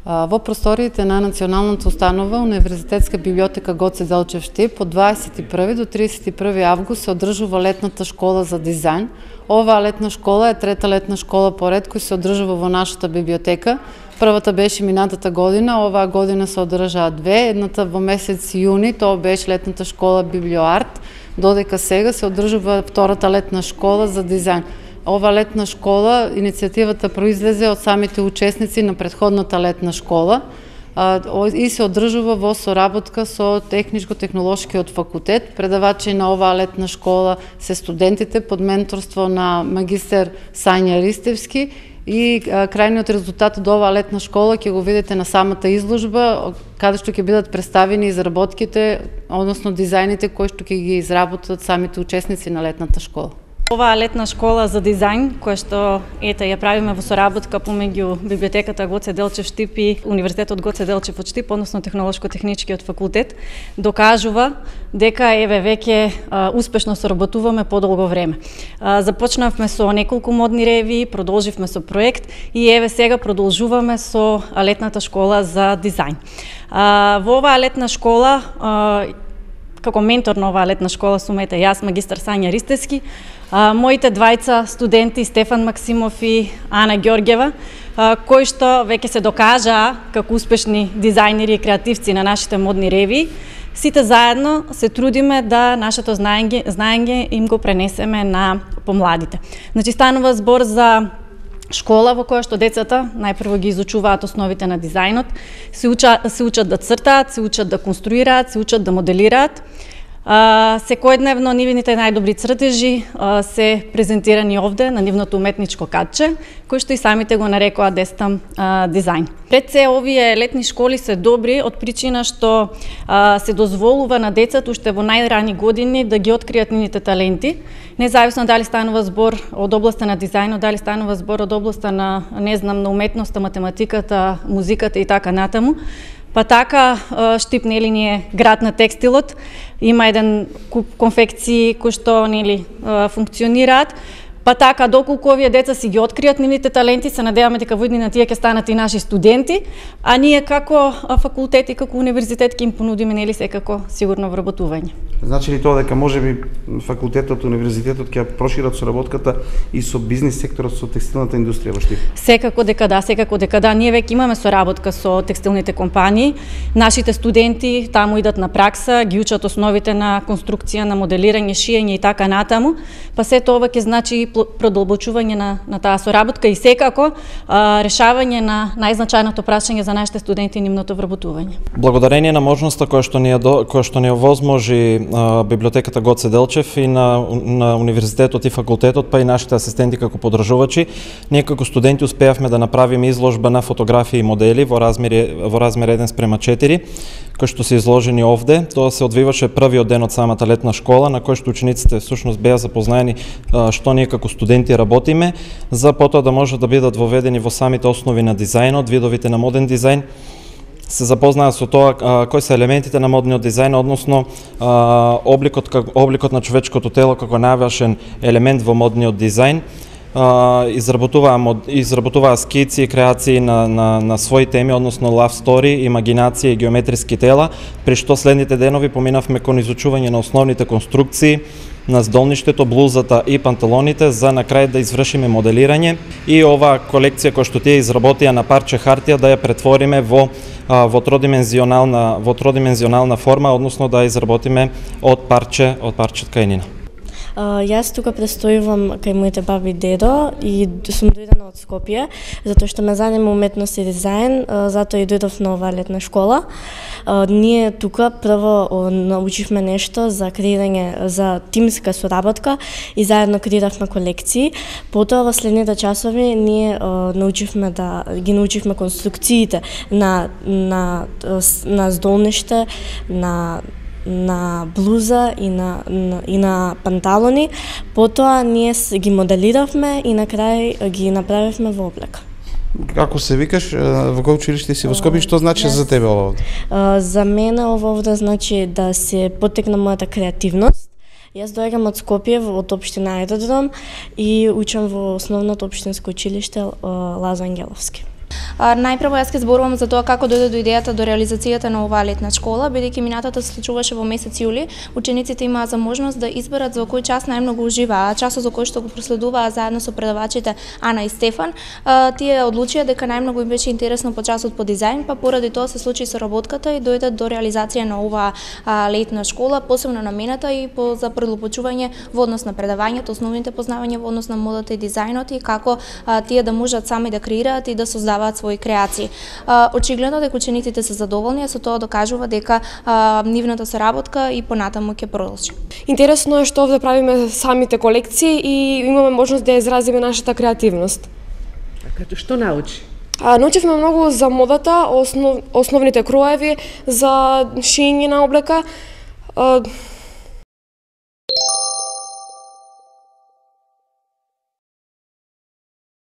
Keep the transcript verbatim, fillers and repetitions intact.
Во просториите на Националната установа Универзитетска библиотека Гоце Делчев Штип од дваесет и први до тридесет и први август се одржува летната школа за дизајн. Оваа летна школа е трета летна школа поред која се одржува во нашата библиотека. Првата беше минатата година, оваа година се одржаа две, едната во месец јуни, тоа беше летната школа Библиоарт, додека сега се одржува втората летна школа за дизајн. Ова летна школа, иницијативата произлезе од самите учесници на претходната летна школа и се одржува во соработка со Техничко-технолошкиот факултет. Предавачи на оваа летна школа се студентите под менторство на магистер Сања Ристевски и крајниот резултат од оваа летна школа ќе го видите на самата изложба, каде што ќе бидат представени изработките, односно дизајните кои што ќе ги изработат самите учесници на летната школа. Оваа летна школа за дизајн, која што ете ја правиме во соработка помеѓу библиотеката Гоце Делчев Штип и Универзитетот Гоце Делчев од Штип, односно Технолошко-техничкиот факултет, докажува дека еве веќе успешно соработуваме подолго време. А, започнавме со неколку модни ревии, продолживме со проект и еве сега продолжуваме со летната школа за дизајн. А, во оваа летна школа а, како ментор на оваа летна школа сум ете јас, магистар Сања Ристевски, а, моите двајца студенти Стефан Максимов и Ана Ѓорѓева, а, кои што веќе се докажаа како успешни дизајнери и креативци на нашите модни ревии. Сите заедно се трудиме да нашето знаење, знаење им го пренесеме на помладите. Значи станува збор за школа во која што децата најпрво ги изучуваат основите на дизајнот, се учат, се учат да цртаат, се учат да конструираат, се учат да моделираат. А, секојдневно нивните најдобри цртежи а, се презентирани овде на нивното уметничко катче, кој што и самите го нарекоа Дестам а, дизајн. Пред се овие летни школи се добри од причина што а, се дозволува на децата уште во најрани години да ги откријат нивните таленти, независно дали станува збор од областа на дизајнот, дали станува збор од областа на, не знам, на уметноста, математиката, музиката и така натаму. Па така, Штип, нели, ни е град на текстилот, има еден куп конфекции кои што, нели, функционираат. Па така, доколку овие деца си ги откријат нивните таленти, се надеваме дека во иднина тие ќе станат и наши студенти, а ние како факултет и како универзитет ќе им понудиме, нели, секако сигурно вработување. Значи ли тоа дека можеби факултетот, универзитетот ќе прошират соработката и со бизнис секторот, со текстилната индустрија во Штип? Секако дека да, секако дека да. Ние веќе имаме соработка со текстилните компании. Нашите студенти таму идат на пракса, ги учат основите на конструкција, на моделирање, шиење и така натаму. Па сето ова ќе значи продолбочување на, на таа соработка и секако а, решавање на најзначајното прашање за нашите студенти и нивното вработување. Благодарение на можноста која што ни која што ни овозможи а, библиотеката Гоце Делчев и на, на универзитетот и факултетот, па и нашите асистенти како подржувачи, ние како студенти успеавме да направиме изложба на фотографии и модели во размер во размер еден спрема четири, кои што се изложени овде. Тоа се одвиваше првиот ден од самата летна школа, на кој што учениците всушност беа запознаени а, што ние како студенти работиме, за потоа да можат да бидат воведени во самите основи на дизајнот, видовите на моден дизајн, се запознаат со тоа а, кои се елементите на модниот дизајн, односно а, обликот, обликот на човечкото тело како најважен елемент во модниот дизајн. Uh, изработуваа, изработуваа скици и креации на, на, на своји теми, односно love story, имагинација и геометриски тела, при што следните денови поминавме кон изучување на основните конструкции на здолништето, блузата и панталоните, за на крај да извршиме моделирање и оваа колекција која што тие изработија на парче хартија да ја претвориме во, во тродимензионална во тродимензионална форма, односно да ја изработиме од парче од парче тканина. Uh, јас тука престојувам кај моите баби и дедо и сум дојдена од Скопје, затоа што ме занима уметност и дизајн, uh, затоа и дојдов на оваа летна школа. Uh, ние тука прво uh, научивме нешто за креирање, за тимска соработка и заедно креиравме колекции. Потоа во следните часови ние uh, научивме да ги научивме конструкциите на на на здолниште, на на блуза и на, на, и на панталони. Потоа ние ги моделиравме и на крај ги направивме во облека. Како се викаш, во кој училиште си во Скопје, што значи yes. за тебе ова овде? За мене ова овде значи да се поттекна мојата креативност. Јас доаѓам од Скопје, од општина Ајродром и учам во основното општинско училиште Лазо Ангеловски. А, најпрво јас ќе зборувам за тоа како дојде до идејата до реализацијата на оваа летна школа, бидејќи минатата се случуваше во месец јули, учениците имаа за можност да изберат за кој час најмногу уживаа, часот за кој што го проследуваа заедно со предавачите Ана и Стефан. А, тие одлучија дека најмногу им беше интересно по часот по дизајн, па поради тоа се случи соработката и дојдат до реализација на оваа а, летна школа, посебно намената и по за предлупочување во однос на предавањето, основните познавања во однос на модата и дизајнот и како а, тие да можат сами да креираат и да создаваат своји креации. А, очигледно дека учениците се задоволни, а со тоа докажува дека а, нивната соработка и понатаму ќе продолжи. Интересно е што овде правиме самите колекции и имаме можност да изразиме нашата креативност. А като што научи? А, научивме многу за модата, основ, основните кроеви, за шиење на облека. А,